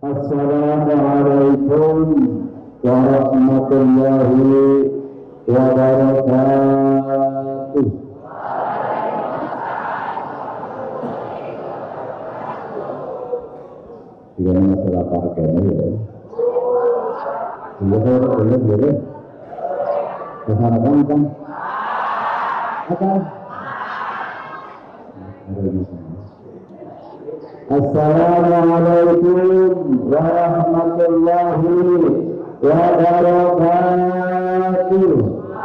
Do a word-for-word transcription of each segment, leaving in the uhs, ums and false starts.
Assalamualaikum warahmatullahi wabarakatuh. Jika masalah parkirnya ya, iya boleh boleh. Kesanakan kan? Apa? Assalamualaikum warahmatullahi wabarakatuh.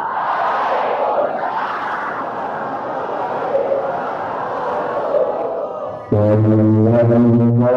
Sallallahu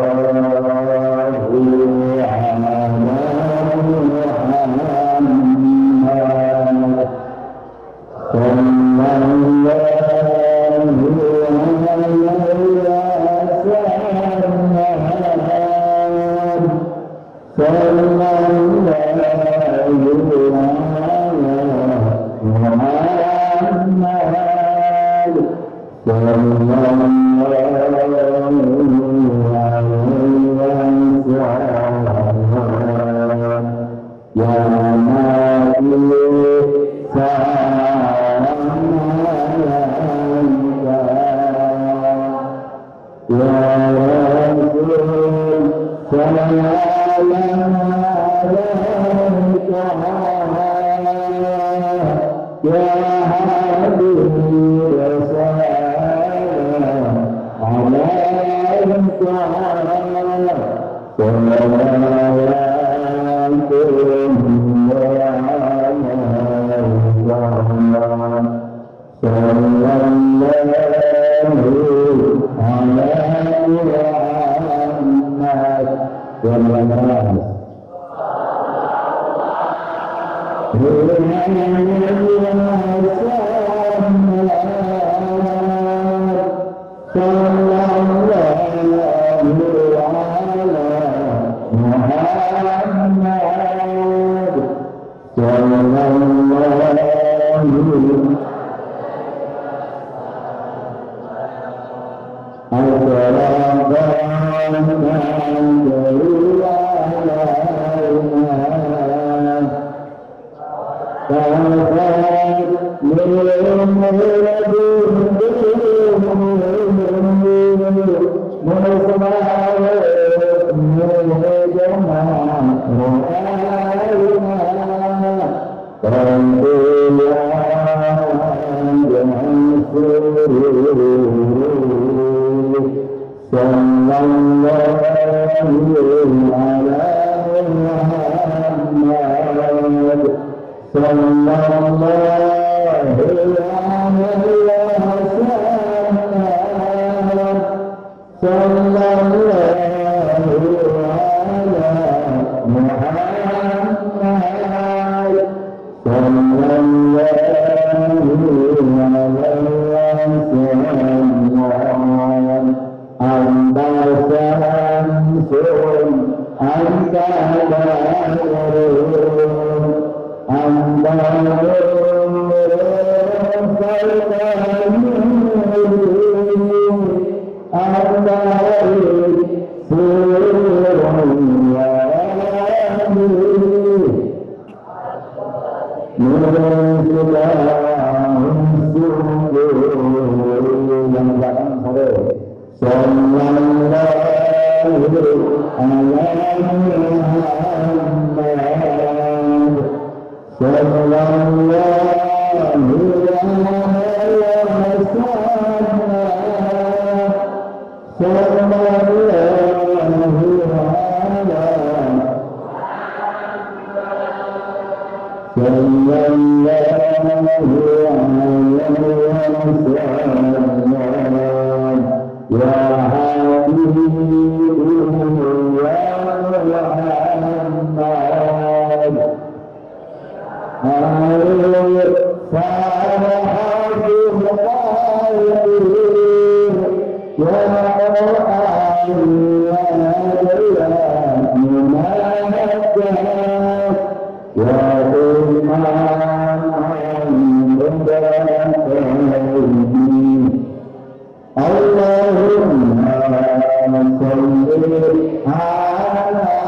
Allahumma salli ala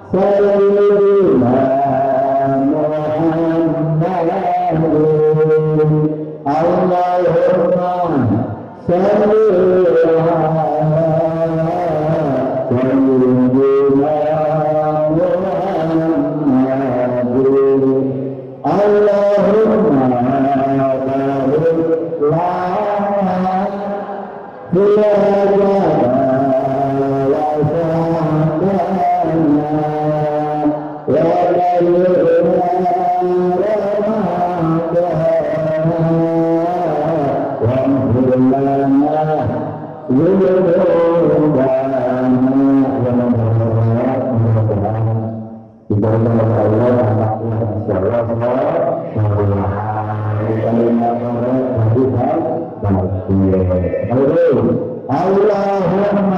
Sayyidina Muhammadin Allahumma salli ala Sayyidina Muhammadin Allahumma barik lana fi Allahumma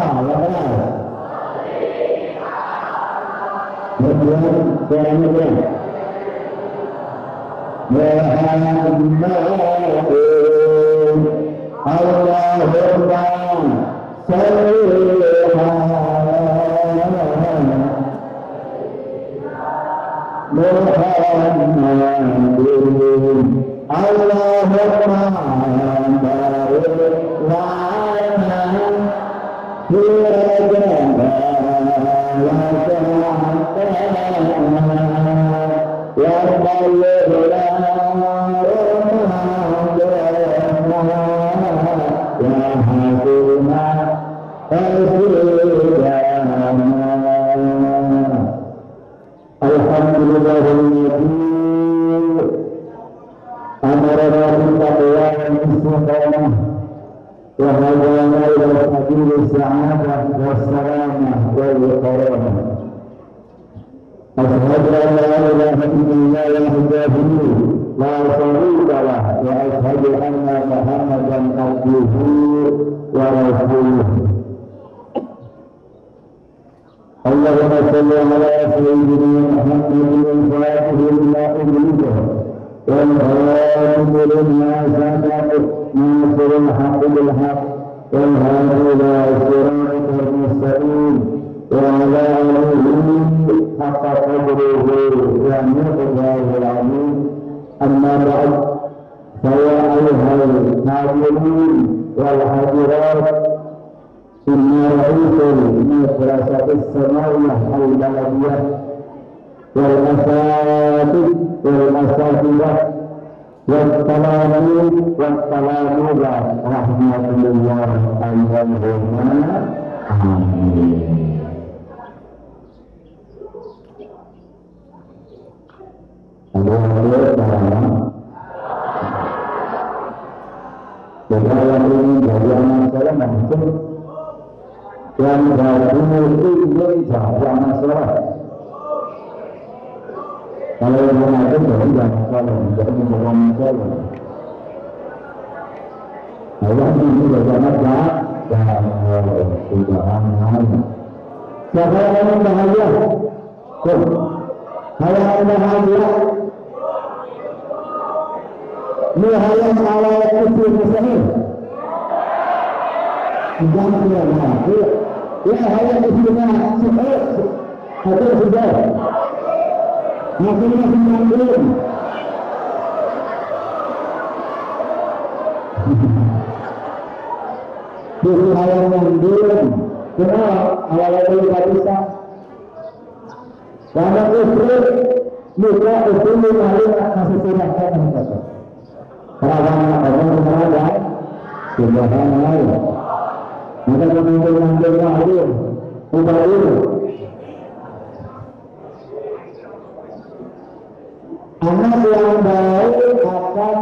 anak yang baik akan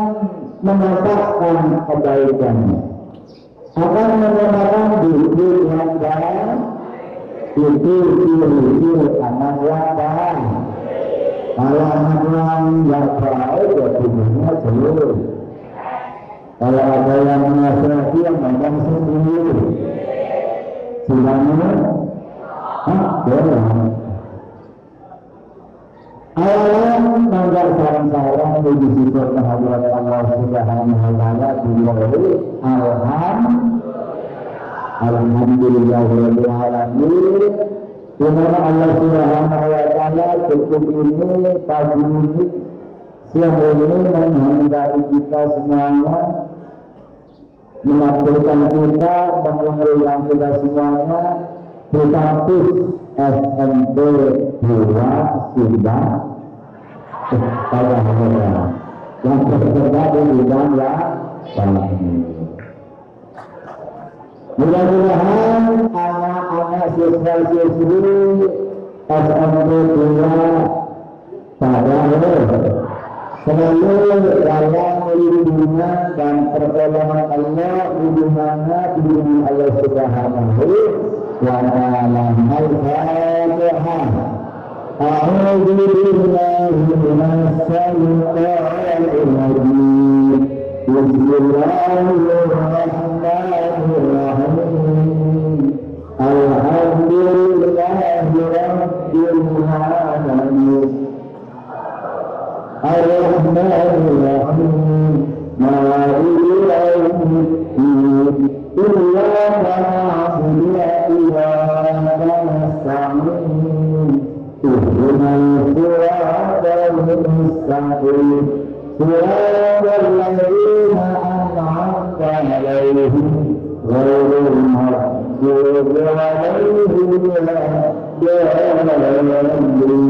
menetapkan kebaikannya, akan menyatakan diri yang baik itu ciri-ciri anak yang baik. Kalau anak yang yang baik ya tubuhnya jelek. Kalau ada yang menasihati yang ngomong sendiri, silahkan, ah boleh. Alam mangga sarang-sarang menuju sifat kehadirat Allah Subhanahu wa taala dimulai alham alhamdulillahirabbil alamin di mana Allah Subhanahu wa Ta'ala cukup ini pagi ini siang ini menghendaki kita semuanya, menakdirkan kita, mengumpulkan kita semuanya di kampus S M P dua Sumba pada hari yang bekerja di bidang yang ini. Mudah-mudahan anak-anak siswa-siswi S M P dua pada selalu dalam lindungan dan pertolongan Allah, lindungannya lindungan Allah Subhanahu wa Ta'ala. Al-Fatihah. A'udzu billahi minasy syaithanir rajim. Bismillahirrahmanirrahim. Alhamdulillahi rabbil alamin. Ar-Rahmanir-Rahim. Maliki yaumiddin. Iyyaka na'budu wa iyyaka nasta'in. Ihdinas siratal mustaqim. Siratal ladzina an'amta 'alaihim ghairil maghdubi 'alaihim waladdallin.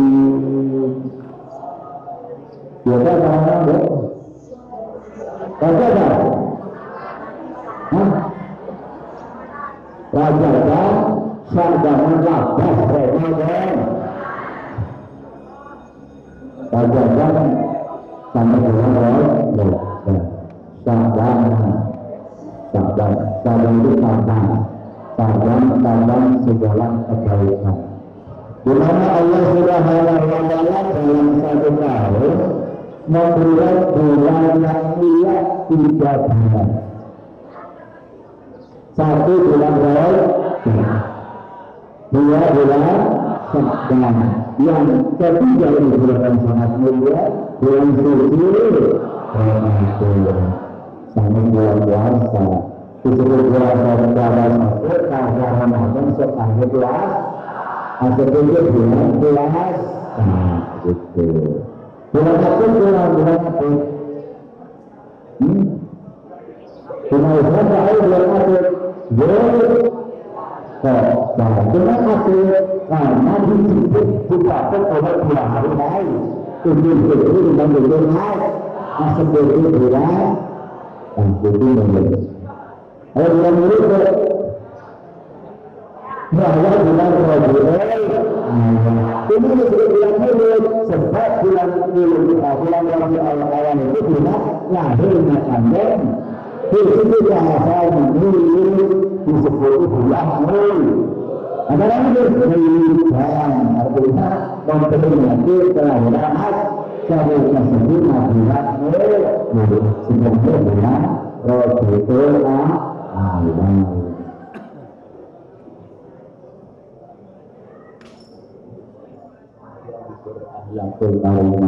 Ya kan sama ya? Raja kan? Hah? Raja kan? Sarjana labas Ramadan. Raja kan? Sama dengan Ramadan. Sarjana, sarjana, sarjana itu sarjana, sarjana, sarjana segala kebaikan. Di mana Allah Subhanahu wa Ta'ala dalam satu tahun membuat bulan yang mulia tiga bulan. Satu bulan Ramadan, dua bulan Sya'ban, yang ketiga ini bulan sangat mulia, bulan suci Ramadan. Sama bulan puasa, disebut puasa secara masuk karena Ramadan sepanjang kelas, akhirnya bulan kelas, nah gitu. Bulan apa? Bulan bulan apa? Hmm? Bulan apa? Bulan apa? Bulan kok? Nah, bulan apa? Karena disebut didapat oleh bulan hari lain. Tujuh tujuh dan tujuh lain. Asal tujuh bulan dan tujuh bulan. Kalau bulan ini bahwa bulan Ramadan ini disebut bulan Maulid sebab bulan Maulid bulan Rabiul Awal itu bulan lahirnya Nabi. Di situ bahasa Maulid disebut bulan Maulid. Ada lagi Maulid artinya memperingati kelahiran Nabi tersebut bulan Maulid sebagai bulan Rabiul Awal. Yang terkait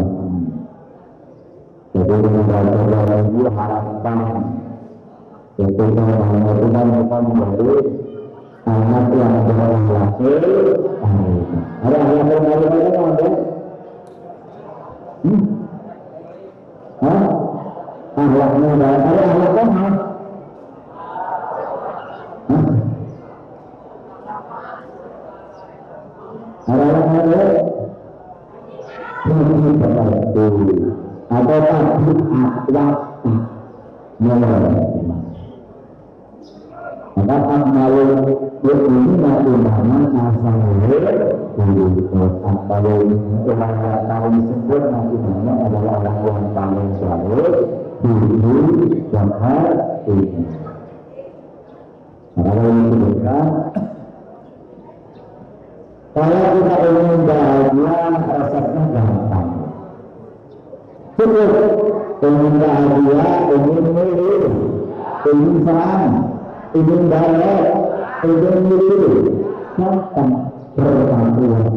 jadi membaca lagi harapan yaitu mengajukan kita menjadi anak yang berhasil. Ada yang terkait apa ada? Hmm? Hah? Akhlaknya ada ada akhlak apa? Ada yang ada? Ini seperti ada tadi akhlak mulai maka amalul ini nanti mana asalnya kalau orang yang tahu disebut nanti mana adalah orang yang paling saleh dulu dan hari ini. Kalau disebutkan kalau kita ingin bahagia rasanya gampang. Cukup ingin bahagia, ingin milik, ingin senang, ingin baik, ingin milik, gampang berpangkuan.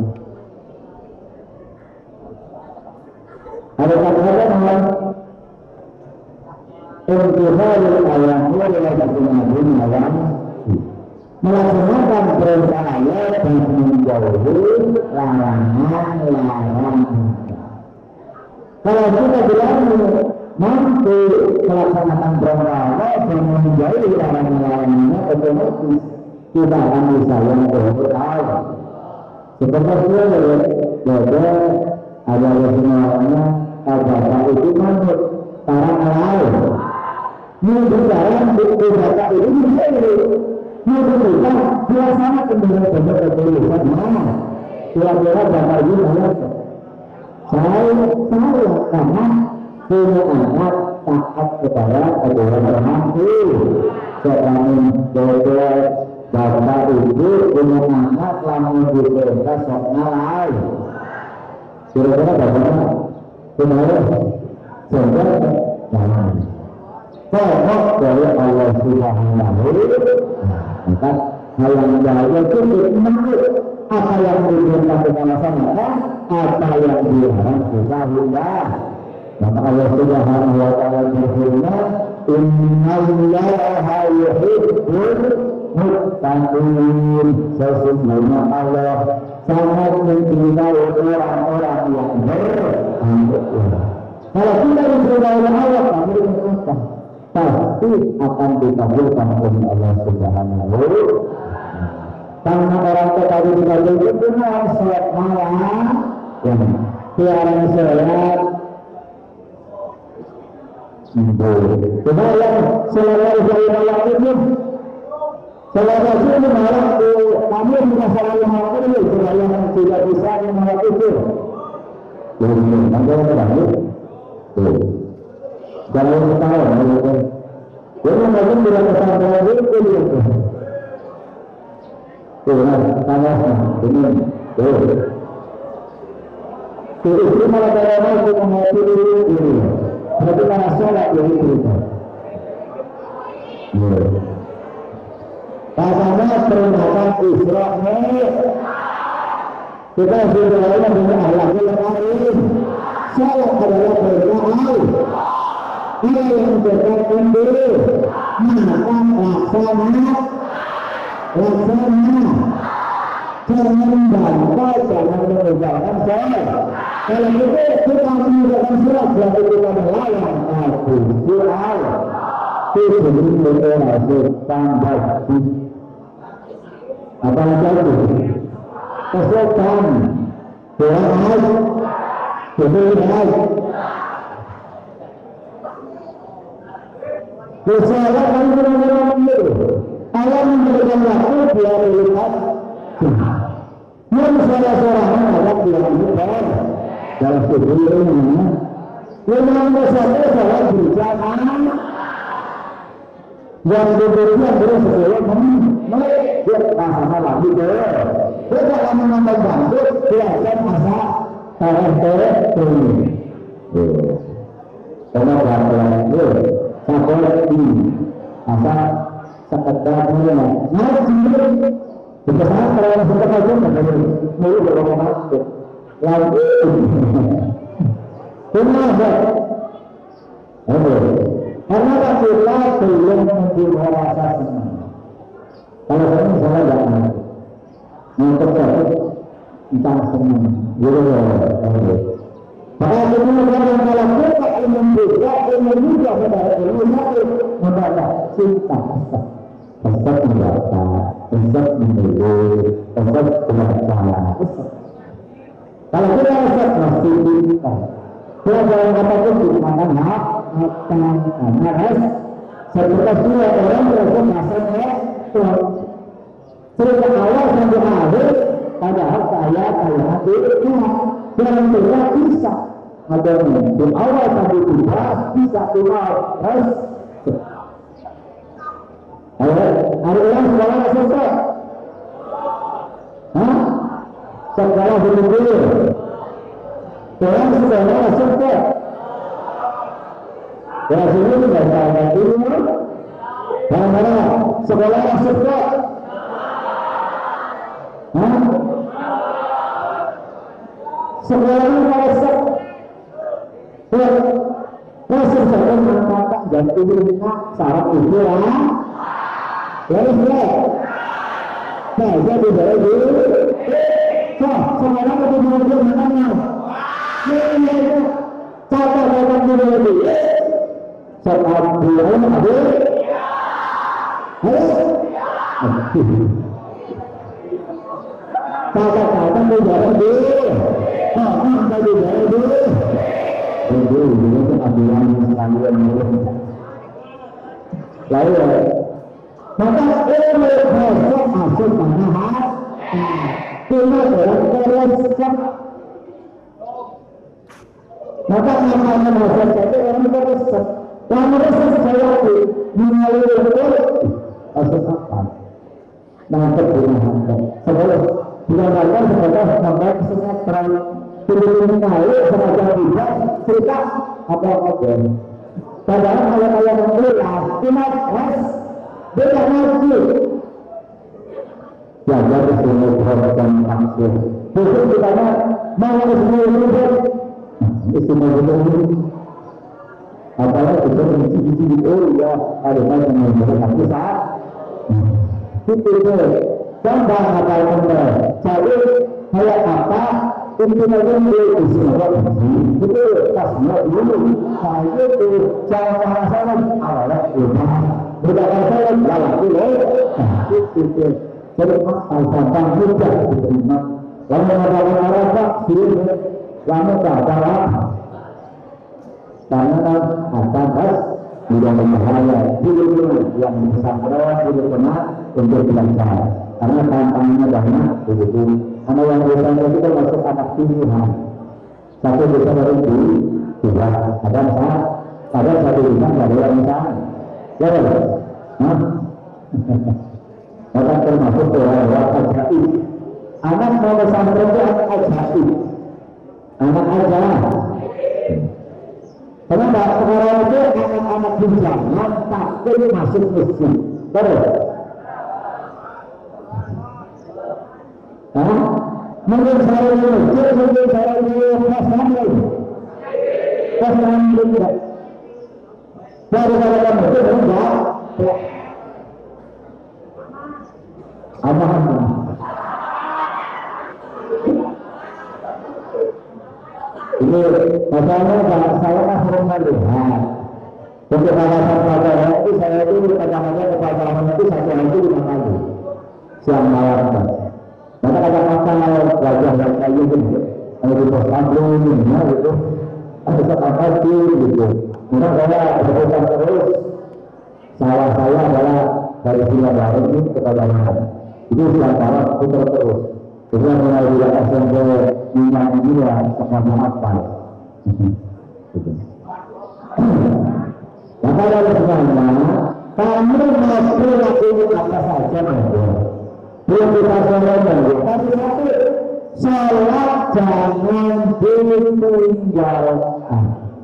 Ada kata-kata yang intiharul ayamul wajibun alam melaksanakan perintah Allah dan menjauhi larangan-larangan. Kalau kita bilang mampu melaksanakan proklamasi dan menjauhi larangan-larangannya, otomatis kita akan bisa yang bertahu. Seperti itu, ya, ada semuanya kata itu manut para lain. Ini bicara buku data ini bisa ini. Ini kita biasanya benar-benar ketulisan mana? Kira-kira data ini mana? Saya saya karena punya anak taat kepada kedua orang mampu. Sekarang kedua bapak ibu punya anak langsung diperintah sok ngalai. Kira-kira bagaimana? Kemarin sehingga jangan pokok dari Allah Subhanahu maka hal yang jauh itu menurut apa yang diperintah kita laksanakan, apa yang dilarang kita hindar. Maka Allah Subhanahu wa ta'ala berfirman, innallaha yuhibbul muttaqin. Sesungguhnya Allah sangat mencintai orang-orang yang bertakwa. Kalau kita dicintai Allah, kami bertakwa, pasti akan dikabulkan oleh Allah Subhanahu wa ta'ala. Karena orang tadi dikabul itu mau sholat malam, tiarang sholat. Kemudian selama dari malam itu, selama itu malam itu kami tidak selalu malam itu, selama tidak bisa malam itu. Jadi nanti apa lagi? Jangan ketawa, jadi mungkin tidak kesana lagi itu. Tuhan, tanya ini, tuh. Itu malah dalam itu mengerti ini. Berarti karena sholat yang itu. Karena peringatan Isra Mi'raj. Kita sudah lain dengan Allah Al-Karim. Sholat adalah perintah Allah. Dia yang berkaitan diri. Maka laksana, laksana. Jangan bantah, jangan mengerjakan sholat. Kalau kita kita mengerjakan sholat, berarti kita melayang aku sholat. Itu sebelum kita tambah di apa lagi? Kesukaan, sholat, sholat. Sholat kan benar-benar benar. Allah memberikan waktu dia melihat. Yang salah-salahnya adalah dilakukan dalam sebelumnya. Yang nomor satu salah berjalan. Yang berikutnya terus sebelum melihat pasangan lagi ke. Kita akan menambah bantu belajar masa karakter ini. Karena belajar itu sampai di masa sekedar ngaji. Kita sangat kalau kita kaji menjadi mulut berapa masuk lalu kenapa? Oke, karena kita belum mempunyai rasa senang. Kalau saya misalnya tidak mau untuk saya kita senang, gitu ya. Maka kemudian kalau kita ingin juga ingin juga pada ilmunya membaca cinta. Tempat membaca, tempat menulis, tempat membaca. Kalau kita rasa masih kita, kita jangan katakan kita maaf, maafkan, maaf. Seperti dua orang berasa masanya, cerita awal sampai akhir, padahal saya saya hati itu jangan tidak bisa. Ada di awal sampai tiba bisa keluar, terus. Hari ulang sekolah selesai. Hah? Sekolah dulu. Sekolah sekolah selesai. Ya sini tidak ada ilmu. Mana sekolah selesai. Hah? Sekolah selesai. Proses saya mengatakan dan ini syarat itu lah. Jadi saya, nah jadi dari Yang ada? Halo? Kata-kata menjadi dia. Kata menjadi dia. Itu itu aduan sekalian itu. Lalu, maka ilmu besok masuk mana hat? Cuma orang teruskan. Maka namanya masuk jadi orang teruskan. Yang teruskan saya itu melalui itu masuk apa? Nanti gunakan. Sebelum gunakan sebagai sampai kesehatan. Sebelum kali semacam tidak cerita apa-apa. Padahal kalau kalian melihat ingat es tidak maju. Jaga semua perhatian langsung. Khusus kita mau semua hidup. Semua hidup. Apalagi kita mencicipi oh ya ada macam yang kita saat itu itu. Gambar apa yang benar. Jadi kayak apa? Intinya itu istimewa itu tasnya dulu. Saya itu jangan masalah awalnya rumah. Tidak masalah jalan dulu. Itu jadi al-fatah mudah diterima. Lalu ada orang tak sini, lalu tak ada karena atas tidak berbahaya. Dulu yang disampaikan dulu pernah untuk dilaksanakan. Karena tantangannya banyak begitu. Karena yang biasanya itu termasuk anak pilihan. Satu bisa dari itu, dua ada saat, ada satu bisa dari yang saat. Ya, nah, maka termasuk orang-orang ajaib. Anak mau pesantren itu anak ajaib, anak ajaib. Kenapa? Sekarang itu anak-anak bujangan takut masuk masjid. Betul? Hah? Mungkin saya ini masjid, mungkin saya ini pesantren. Pesantren tidak. Dari dalam masjid enggak. Apa-apa? Ini masalahnya saya kan sering melihat untuk kawasan pelajaran itu saya itu kadang-kadang ke pelajaran itu satu hari itu lima kali siang malam. Maka kadang-kadang wajah yang kayak gitu kalau di pos kampung gitu ada apa sih gitu. Maka saya berpesan terus salah saya adalah dari siang baru ini ke pelajaran itu siang malam putar terus. Kita mulai dari S M P minyak ini ya semuanya apa? Maka dari semuanya, kamu mesti lakukan apa saja monggo. Belum kita sholat monggo. Tapi satu, sholat jangan ditinggalkan.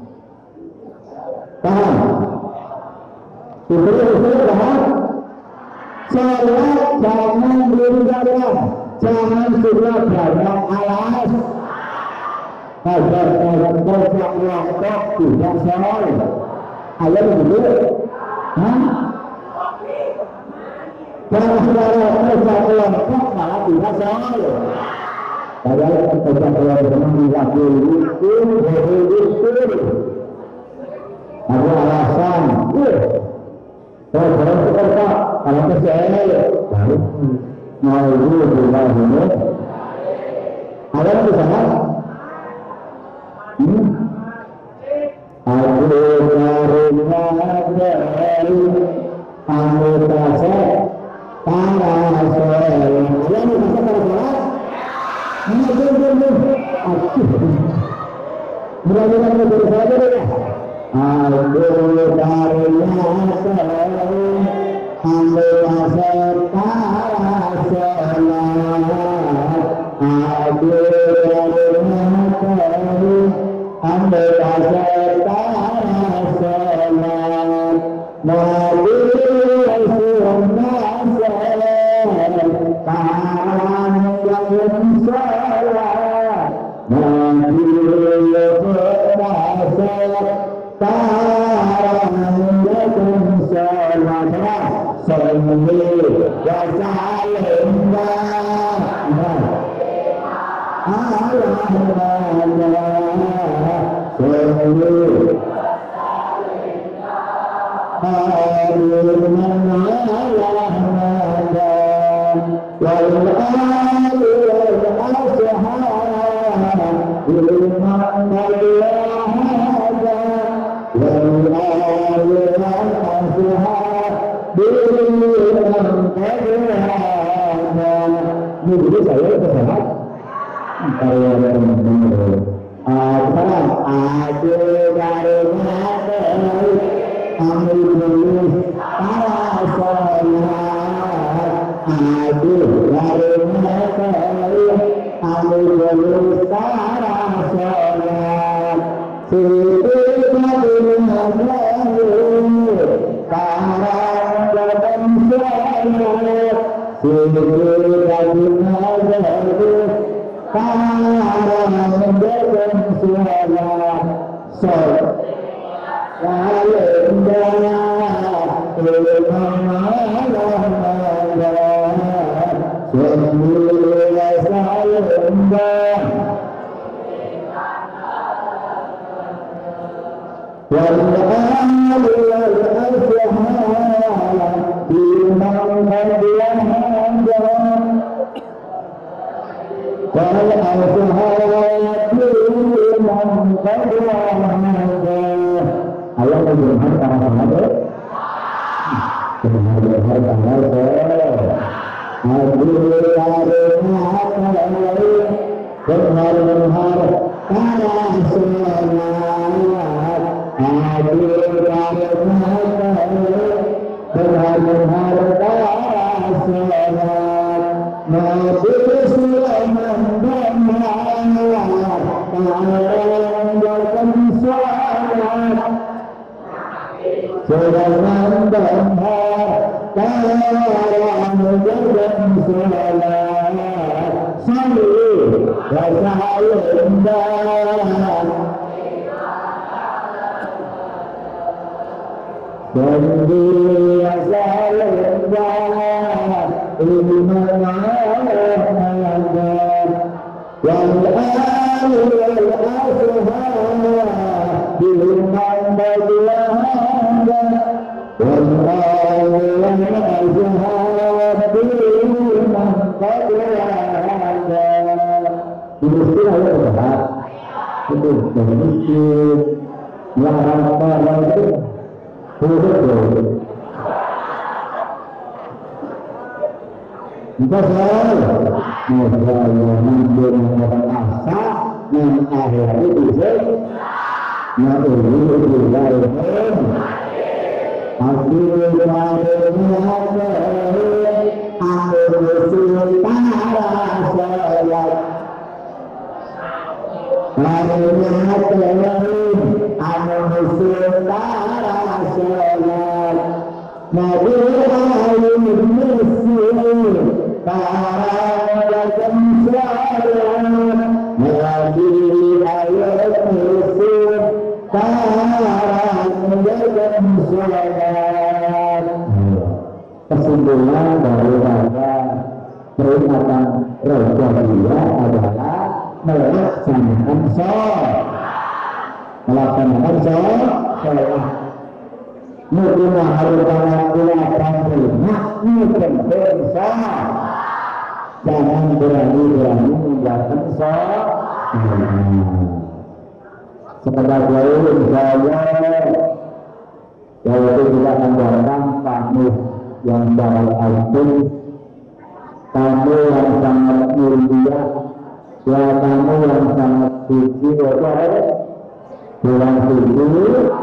Paham? Diberi usul paham? Sholat jangan ditinggalkan. Jangan juga banyak alas agar kerja kelompok tidak soal ayo begitu hah? Jangan saudara kerja kelompok malah tidak soal saya kerja kelompok mewakili itu itu ada alasan kalau orang pekerja kalau kesehatan baru mau dulu juga ini ada di sana hmm? aku karena dari anggota saya para saya ada di sana para saya ini benar-benar aku benar-benar benar saja aku karena saya anggota saya para Aduh, ambil serta salam, Nabi Rasulullah Karam yang salat, Nabi Rasulullah Karam yang salat, Salli wa sallim Jadi saya kesehat karya teman-teman sekarang ada dari mata kami tulis para sholat ada dari mata kami tulis para sholat setiap dunia para dalam sholat setiap dunia para menjaga sholat sholat kalendana semula salenda wal amali wal ashala biman hadiyan wal ashala biman hadiyan Allah menjadikan para sahabat benar-benar tanggal sholat benar-benar benar-benar para sholat benar-benar para sholat Nabi Sulaiman benar mengajarkan sholat Selamat berhar Para menjaga sholat Salih Wasalindah Salih Wasalindah Iman Allah Wal-ali wal-asha Biman badiahanda Wal-ali wal-asha Biman badiahanda Ini istilah ya berdebat Itu dari miskin Yang ramah itu Betul-betul Jika saya Maka yang mungkin mengatakan asa Dan akhirnya bisa Ya Allah Bismillahirrahmanirrahim Bismillahirrahmanirrahim Aku bersulit para sholat Bismillahirrahmanirrahim Aku bersulit para sholat Nabi Alim Muslim Para dalam sholat Nabi Alim Muslim Para dalam sholat Kesimpulan daripada peringatan Rajabiyah adalah melaksanakan sholat Melaksanakan sholat Sholat Mungkin harus melakukan perintah Mungkin sholat Jangan berani-berani menjalankan sholat Sebenarnya saya yaitu kita akan datang tamu yang sangat agung, tamu yang sangat mulia, ya tamu yang sangat suci, bulan suci,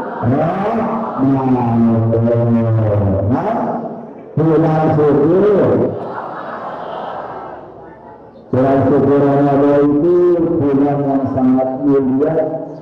bulan suci, bulan suci Ramadan itu bulan yang sangat mulia.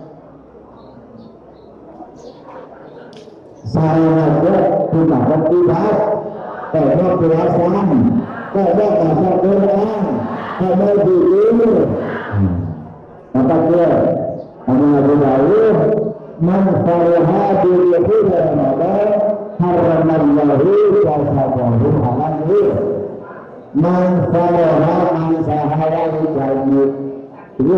Saya aja kita bertibat, kita belasan, kita baca Quran, kita zikir. Maka dia, Abu Abu Dawud, man faraha bi Ramadan, haramallahu kasabahu alaihi. Man faraha an sahara jannah. Itu.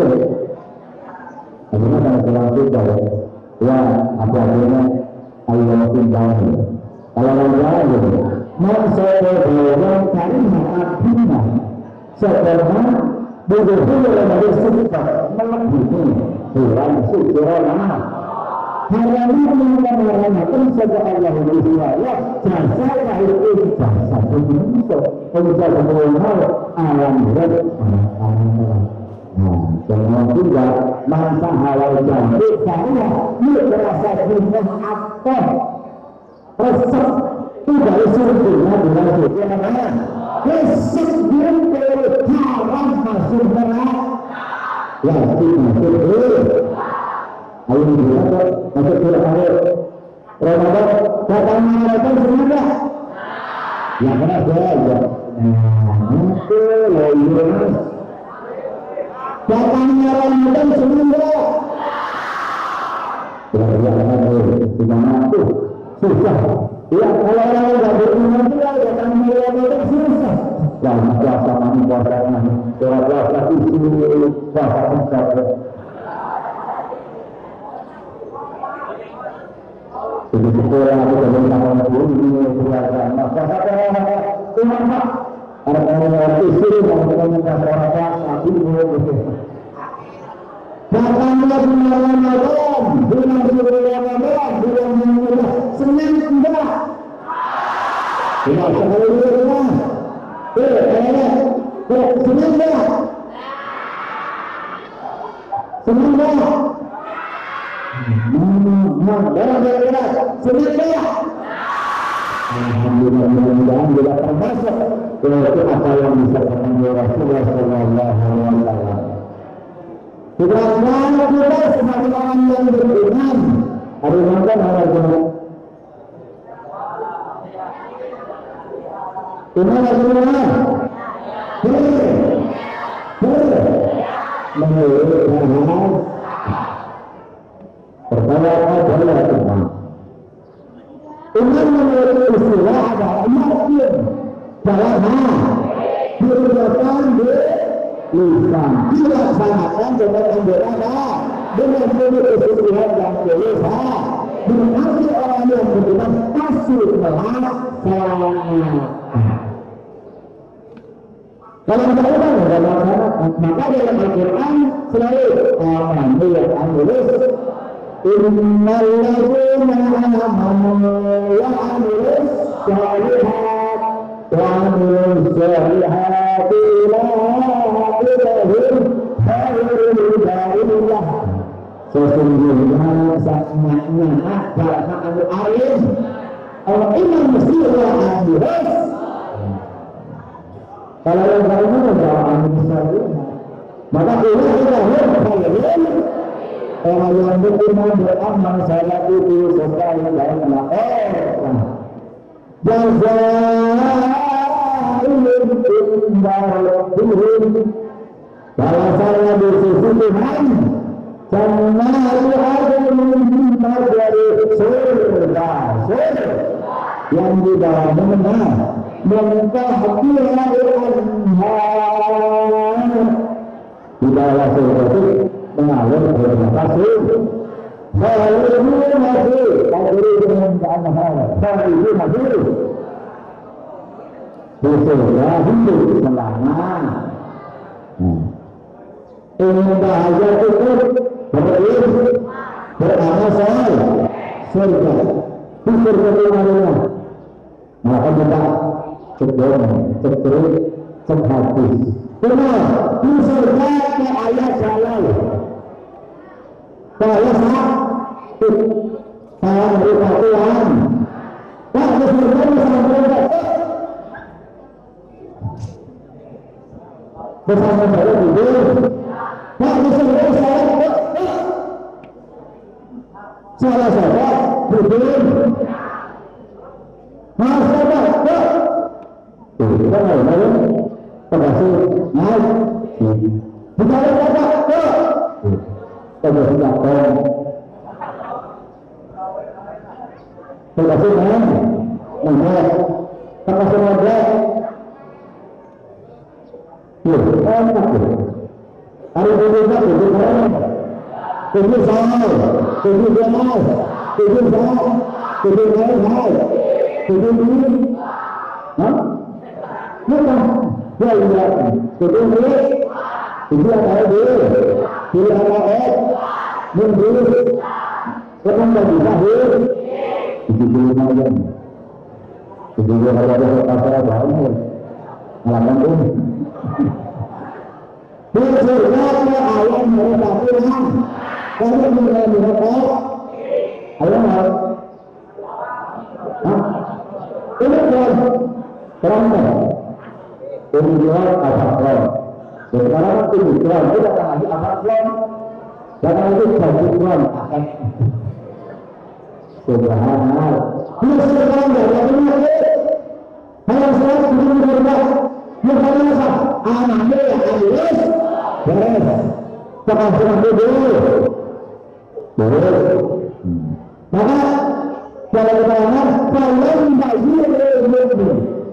Bagaimana kalau kita ya, apa artinya? Allah Subhanahu Kalau orang lain, maksudnya orang karena abdina, sebenarnya betul-betul dari sifat melebihi Tuhan sejauh hari ini mengenai saja Allah Taala jasa itu jasa itu untuk mengenal alam roh nah semua juga masa halal jadi saya ini merasa bingung apa resep tidak sempurna dengan sempurna resep yang haram masuk neraka ya tidak masuk ayo kita masuk ke dalam Ramadan datangnya Ramadan semuanya ya benar ya nah itu loh datangnya Ramadan semuanya tidak mampu susah ya kalau orang tidak beriman juga datangnya Ramadan susah jangan puasa mani puasa mani puasa isi puasa puasa jadi sekolah itu dalam tahun ini berada masa apa Tuhan Pak ada orang istri yang mengenai masyarakat tapi itu datangnya bulan Ramadan bulan suci Ramadan bulan mulia senang enggak tidak sekali dua eh eh senang enggak senang enggak Nah, benar-benar sebenarnya. Alhamdulillah mudah-mudahan bila termasuk itu apa yang bisa disampaikan Rasulullah Sallallahu Alaihi Wasallam. Sedangkan kita sebagai orang yang beriman, ada yang mana orang yang iman atau iman? Hei, hei, menurut pertama adalah iman. Iman menurut istilah adalah yakin dalam hal diucapkan di lisan, dilaksanakan dengan berada dengan penuh kesungguhan dan keluhan. Berarti orang yang beriman pasti melaksanakan. Kalau beriman dalam masyarakat, maka dalam Al-Quran selalu amanu yang anulis innal ladzina amanu wa amilus shalihat wa amilus shalihat ulaika hum khairul bariyah. Sesungguhnya sakmanya dalam al-alim Allah iman mesti anulis. Kalau yang beriman adalah anulis shalihat, maka ulaika hum khairul. Orang yang beriman beramal salat itu sesuai dengan Allah. Jazaa'ul indarabbihim. Balasannya di sisi Tuhan. Jannatu adnin majari surga. Surga yang di dalamnya mentahtiha al-anhar. Di dalam surga itu mengalir dengan pasir. Kalau itu masih, kalau dengan keamanan, kalau itu masih, surga hidup selama. Ini bahagia itu beriman, beramal soleh, surga. Di surga itu mana? Maka kita cekor, cekor, cekhatis. Benar, di surga ke ayat jalan. Saya sakit, saya berita Tuhan. Tak di surga bersama saya. Bersama saya tidur. Tak di surga saya salah saya tidur. Mas apa? Itu kan ada. Termasuk naik. Bicara apa? Kalau tidak tahu, termasuk naik, naik, termasuk naik. Loh, apa tu? Hari ini kita tujuh orang, tujuh saya, tujuh dia naik, tujuh saya, tujuh saya naik. Jadi ini, nah, bukan, ya iya, jadi ini, ini ada D, ini ada S, ini D, kenapa nggak bisa D? Itu dulu aja, itu dulu ada ada pasal lain, malam ini. Bersurga ayam mereka Tuhan, kami mulai mereka, ayam apa? Ini kan terangkan, ini jual apa klon? Sekarang ini klon, kita tak lagi apa klon, jangan lagi baju klon, akan subhanallah. Ini sekarang tidak ada lagi, hanya selalu belum berubah, bukan apa, anaknya yang halus, beres, jangan serang dulu, beres. Maka dalam keterangan kalau tidak ini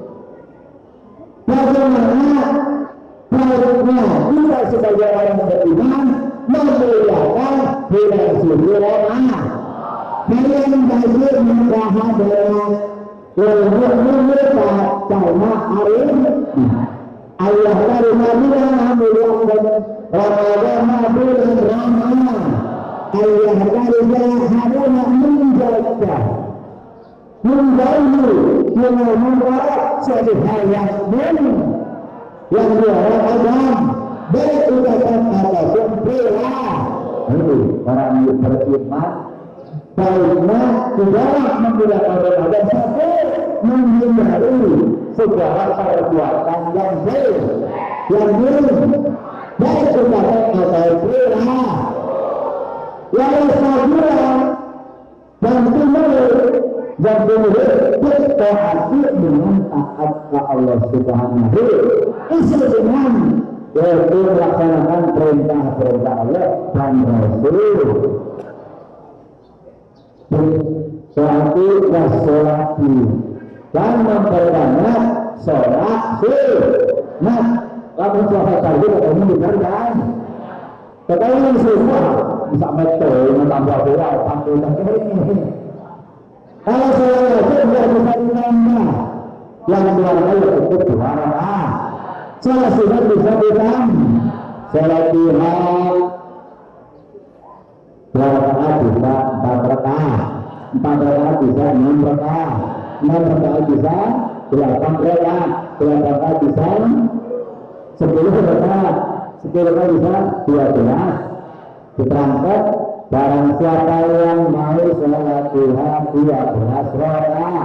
bagaimana baiknya kita sebagai orang beriman memuliakan bulan suci Ramadan. Kalian belajar membahagiakan leluhur mereka karena hari Allah karimah memuliakan Ramadan bulan Ramadan. Allah karimah haruna menjaga membantu dengan membuat suatu hal yang benar yang diharap Adam baik ucapan ataupun bela. Ini orang yang beriman baiknya di dalam menggunakan Ramadan satu menghindari segala perbuatan yang baik yang buruk baik ucapan atau bela. Yang kedua dan kemudian dan kemudian kita hati dengan taat ke Allah Subhanahu itu dengan yaitu melaksanakan perintah-perintah Allah dan Rasul. Suatu wasolati dan memperbanyak sholat sunat. Kamu sholat tadi kamu dikerjakan. Tetapi susah bisa betul menambah bola tampil ini. Kalau saya itu tidak bisa ditambah, yang dua kali cukup dua rakaat. Saya sudah bisa ditambah. Sholat duha dua rakaat bisa empat rakaat, empat rakaat bisa enam rakaat, enam rakaat bisa delapan rakaat, delapan rakaat bisa sepuluh rakaat, sepuluh rakaat bisa dua belas. Diterangkan barang siapa yang mau sholat duha dua belas rakaat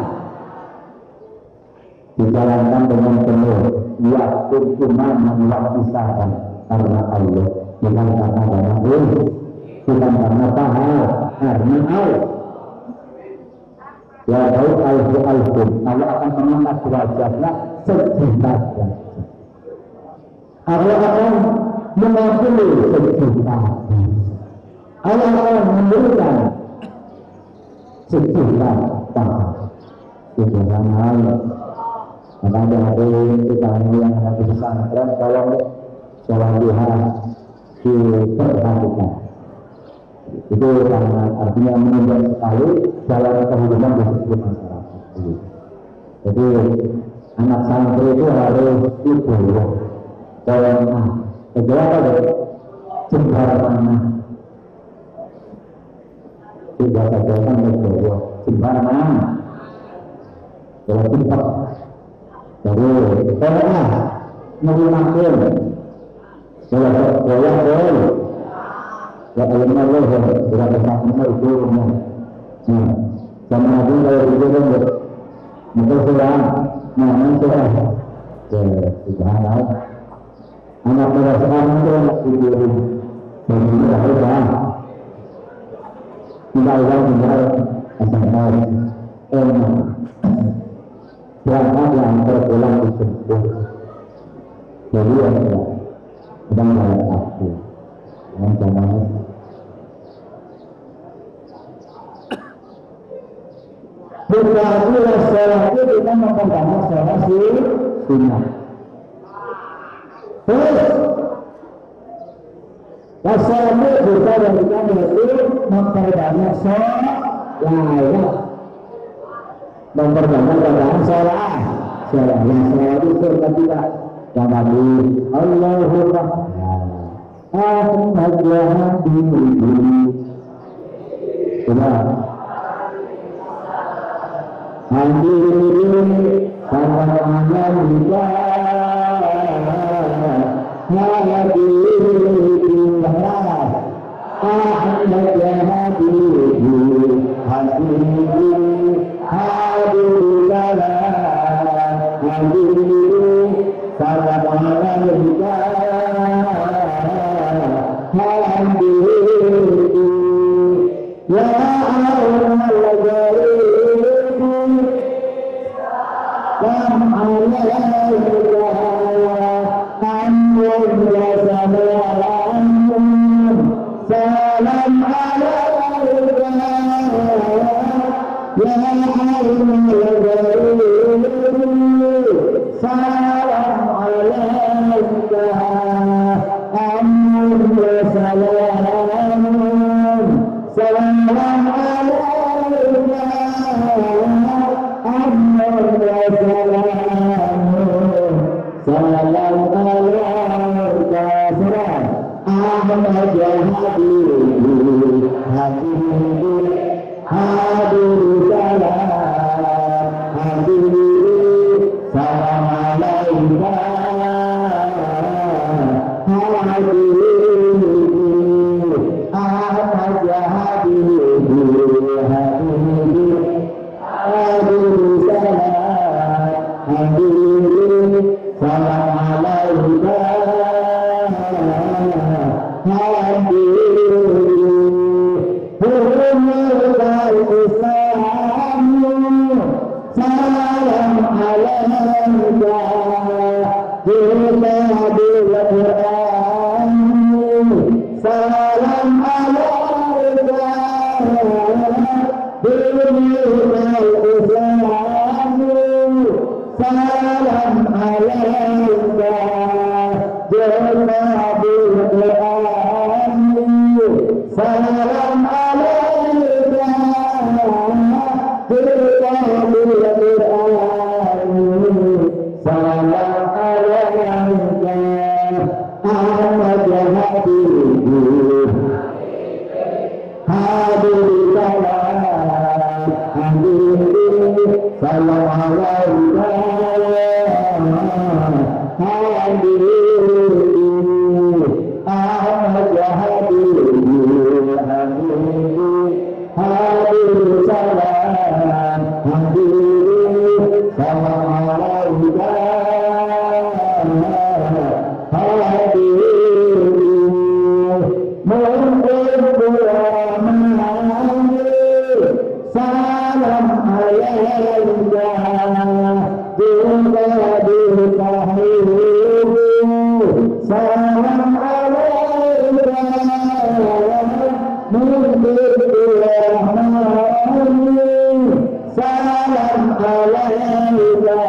dijalankan dengan penuh waktu cuma mewakilkan karena Allah, bukan karena dana duit, bukan karena pahal, karena Allah. Ya tahu alfu alfu, Allah akan mengangkat wajahnya sejuta. Allah akan mengampuni sejuta. Allah akan memberikan sejuta tahun. Itu kan Allah. Maka ada hari kita yang ada di pesantren, tolong sholat duha diperhatikan. Itu sangat artinya menunjukkan sekali dalam kehidupan di masyarakat. Jadi anak santri itu harus ibu, tolong ah, kedua apa jembar mana? Tidak saja kan kedua jembar mana? Kalau cepat. Jadi, tolonglah menggunakan kalau boleh boleh ya ilmu Allah tidak bisa itu umum. Nah, sama lagi kalau itu kan mungkin sudah mana sudah ya sudah tahu anak muda sekarang itu anak itu begini lah sudah tinggal tinggal tinggal asal enak berangkat yang terpulang disebut jadi ya sedang dalam aku dengan jamannya berarti sholat itu kita memperbanyak sholat sunnah. Terus sholat itu juga yang kita yaitu memperbanyak sholat layak memperbanyak bacaan sholat. Sholat yang sholat itu surga tidak. Yang tadi Allahumma Ahmad ya Habibie. Coba. Hadirin sama amal juga. Hadirin Ahmad ya Habibie. Hadirin hadirin hadirin sama amal juga. Ya Allah Lam alaika Amun ya salamun Salam alaika Ya Allah Salam alaika Amun ya salamun Salam alaika Amun ya salamun Salam alaika Salam Ahmad ya Habibie Habibie Habibie salam Habibie salam alaika Habibie Ahmad ya Habibie Habibie Habibie salam Habibie salam alaika Salam alaika Dinul Islam Salam alaika Dinul Quran Salam alaika Dinul Quran Salam alaika Ahmad ya Habibie Habibie salam Habibie salam alaika Habibie Ahmad ya Habibie Habibie Habibie salam Habibie salam alaika Salam alaika Salam alaika Salam alaika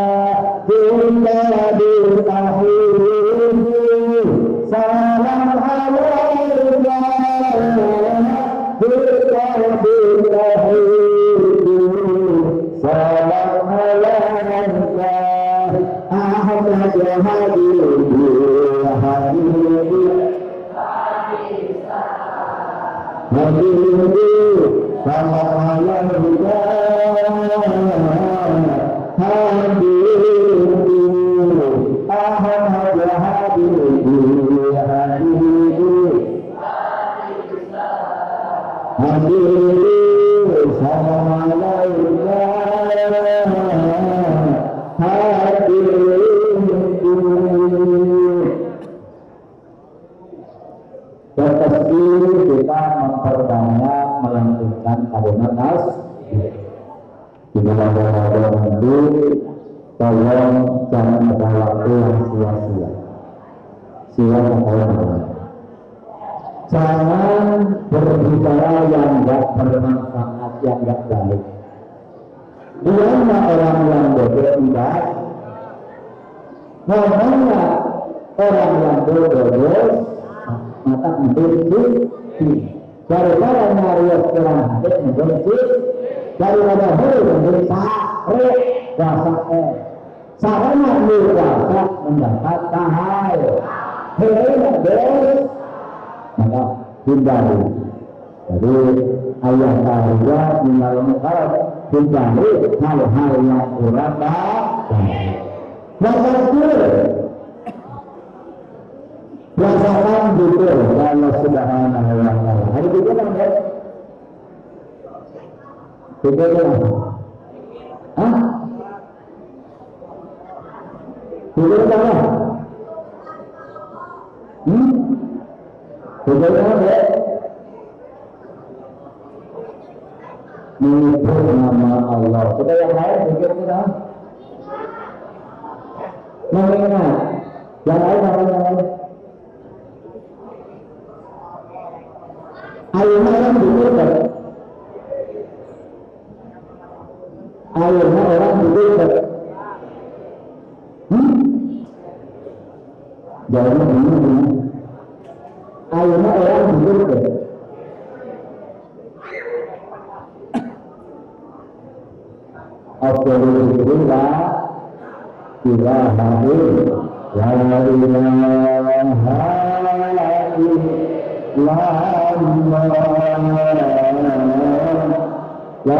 Salam alaika Salam alaika Ahmad ya Habibie Habibie Habibie salam alaika Habibie Ahmad ya Habibie Habibie Habibie salam alaika Habibie. Bertasbih kita memperbanyak melantunkan kalimat tasbih. Di bulan Ramadan nanti tolong jangan ada waktu yang sia-sia. Sia-sia. Jangan berbicara yang enggak bermanfaat, yang enggak baik. Dianya orang yang bodoh tidak, ngomongnya orang yang bodoh maka menjadi daripada nyari orang hadis menjadi daripada hal menjadi re puasa eh sarana berpuasa mendapat tahal hele beres maka hindari. Jadi ayah karya tinggal mengharap hindari hal-hal yang kurang baik. Maka rasakan betul Allah Subhanahu wa Ta'ala. Hari itu kan ya? Bagaimana? Hah? Bagaimana? Hmm? Bagaimana ya? Menyebut nama Allah. Kita yang lain bagaimana? Mengingat yang lain apa yang lain? Ayolah orang berdebat. Ayolah orang berdebat. Hmm? Jangan begini. Ayolah orang berdebat. Alhamdulillah. Tidak hadir. La ilaha illallah. La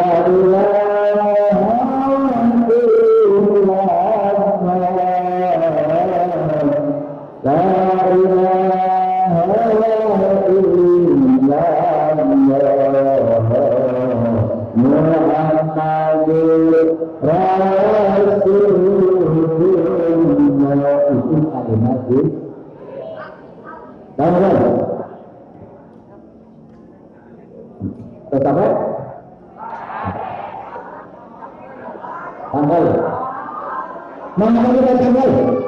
Tetapi tanggal mana kita tanggal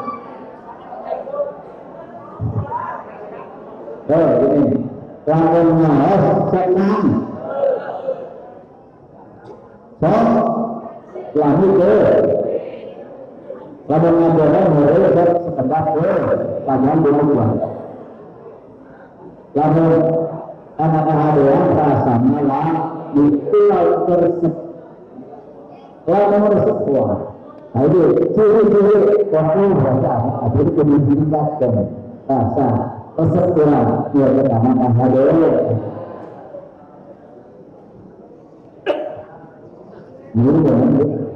oh ini lawan ngawas setan so lagi ke lawan ngaboran mulai dari sekedar ke panjang bulan bulan lawan anak-anak yang rasanya lah dikulau tersebut lalu bersebuah nah itu ciri-ciri waktu rasa ada kemudian rasa persekutuan ya pertama anak-anak ini benar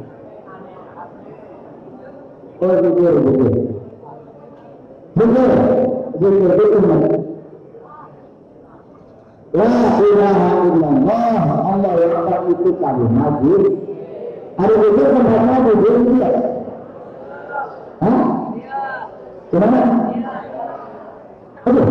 oh betul betul benar betul betul La ilaha illallah Allah yang itu kalimat hari itu kemana bujur dia hah? Gimana? aduh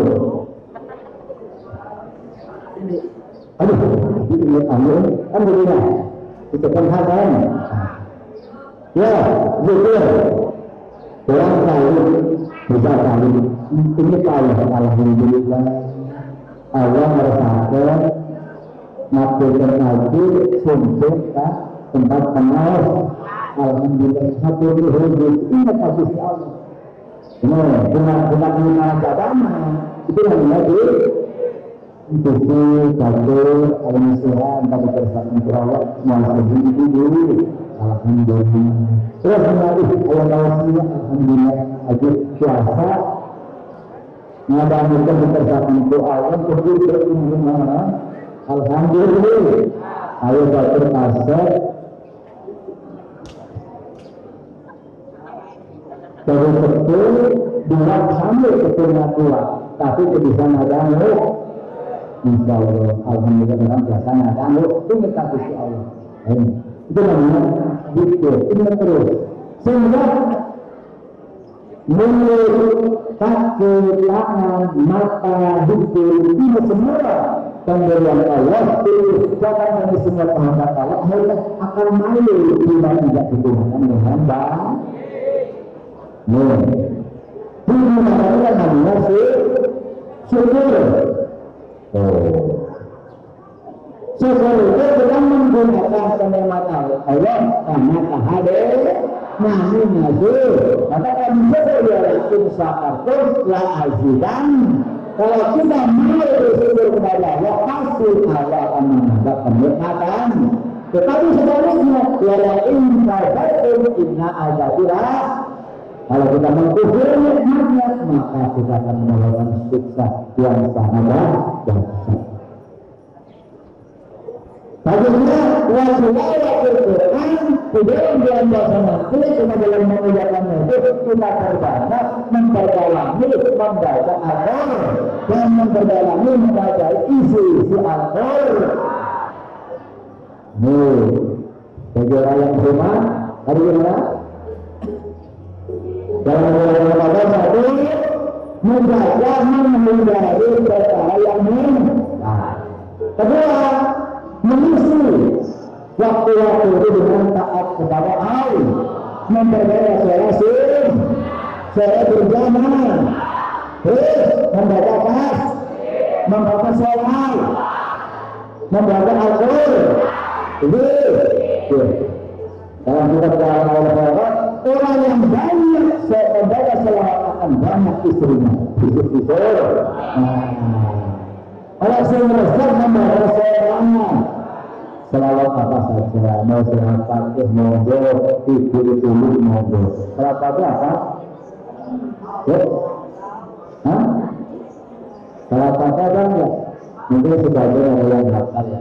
aduh ini ambil kan begini itu penghasilan ya betul orang kali bisa kali ini kali alhamdulillah Allah merasakan ngapain lagi sumber tempat pengawas alhamdulillah satu hidup ingat kasih Allah nah dengan dengan mengenal agama itu namanya di itu satu al-Musliman pada bersama Allah mengaji itu dulu alhamdulillah terus mengaji Allah alhamdulillah aja puasa ngadakan bersama itu Allah begitu iman alhamdulillah ayo baca tasbih terus betul dua sampai ketemu tua tapi bisa ngadakan insya Allah alhamdulillah dalam biasa ngadakan itu minta Gusti Allah itu namanya begitu ingat terus sehingga mulut, kaki, tangan, mata, hidung, ini semua pemberian Allah itu jangan dari semua penghambaan Allah mereka akan malu bila tidak digunakan dengan baik. Nih, ini namanya namanya syukur. Oh, syukur itu dengan menggunakan kenikmatan Allah karena kehadir. Nah ini aja, maka kan bisa dilakukan sahabat la azidan. Kalau kita mau bersyukur kepada Allah, pasti Allah akan menambah kenikmatan. Tetapi sebaliknya, wala in kafartum inna azabillah. Kalau kita mengkufur nikmatnya, maka kita akan mendapatkan siksa yang sangat dahsyat. Bagaimana wasilah Al-Quran di dalam bulan puasa nanti cuma dalam mengucapkan itu kita terbanyak memperdalami membaca Al-Quran dan memperdalami membaca isi-isi Al-Quran. Nih, bagi orang yang terima, hari ini dalam bulan Ramadan satu membaca menghindari perkara yang mudah. Kedua, mengisi waktu-waktu itu dengan taat kepada Allah, memperbanyak sholat sunnah, sholat berjamaah, terus membaca kas, membaca sholat, membaca Al-Quran. Ini, dalam kitab Al-Quran, orang yang banyak membaca sholat akan banyak istrinya, istri-istri. Orang yang merasa membaca sholat selawat apa saja, mau selawat Fatih, monggo, tidur dulu monggo. Selawat Fatih apa? Ya? Hah? Selawat Fatih apa enggak? Mungkin sebagian ada yang hafal ya.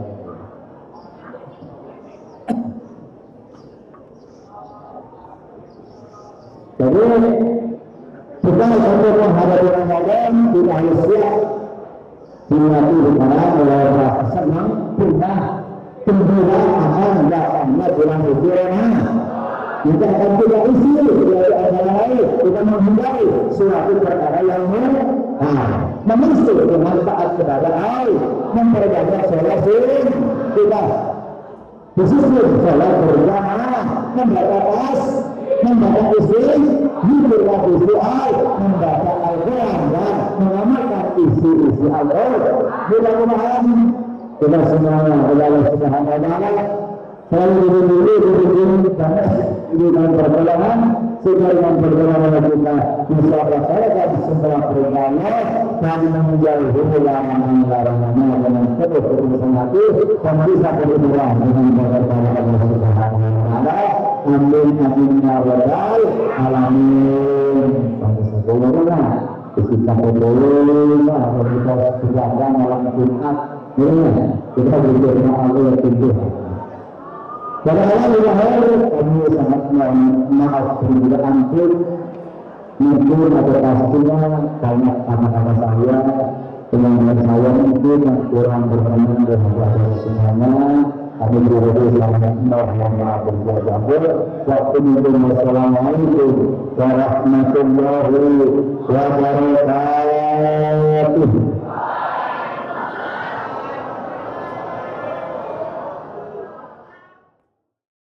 Jadi kita untuk menghadapi Ramadan kita harus siap. Dimati dimana mulai merasa senang, pindah gembira akan datangnya bulan Hijriah. Kita akan tidak isi, yaitu adalah lain. Kita menghindari suatu perkara yang nah, mengisi dengan taat kepada Allah, memperbanyak sholat sunnah. Kita disusul sholat berjamaah, membaca tas, membaca istri, hiduplah istri Allah, membaca Al-Quran dan mengamalkan isi-isi Al-Quran. Mudah-mudahan kita semuanya Allah Subhanahu wa taala selalu diberi diberi karena dengan pertolongan sehingga dengan pertolongan kita bisa melaksanakan semua perintahnya dan menjauhi larangan-larangannya dengan penuh ketulusan hati dan bisa berdoa dengan pertolongan Allah Subhanahu wa taala. Amin amin ya rabbal alamin. Bagaimana? Kita berdoa agar kita sejahtera malam Jumat. Ya, kita berdoa Allah yang tinggi. Kadang-kadang juga harus kami sangat maaf juga ampun. Mungkin ada pastinya banyak kata-kata saya, teman-teman saya mungkin yang kurang berkenan dengan saudara semuanya. Kami berdoa selamat maaf berjabur. Waktu itu wassalamualaikum warahmatullahi wabarakatuh.